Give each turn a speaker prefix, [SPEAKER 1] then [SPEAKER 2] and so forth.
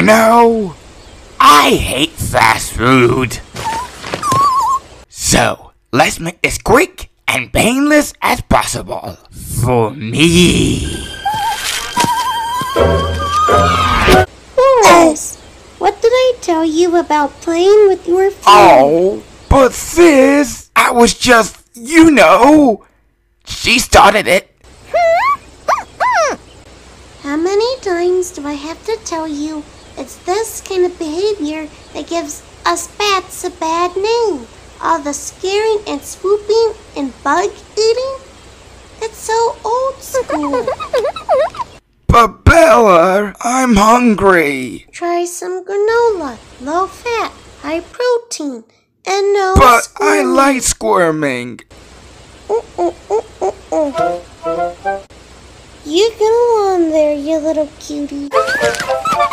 [SPEAKER 1] know, I hate fast food. So, let's make this quick and painless as possible for me.
[SPEAKER 2] Horace, what did I tell you about playing with your friend?
[SPEAKER 1] Oh, but sis, I was just, you know, she started it.
[SPEAKER 2] How many times do I have to tell you it's this kind of behavior that gives us bats a bad name? All the scaring and swooping and bug eating? It's so old school.
[SPEAKER 1] But Bella, I'm hungry.
[SPEAKER 2] Try some granola, low fat, high protein, and no
[SPEAKER 1] But
[SPEAKER 2] squirming.
[SPEAKER 1] I like squirming.
[SPEAKER 2] You get along there, you little cutie.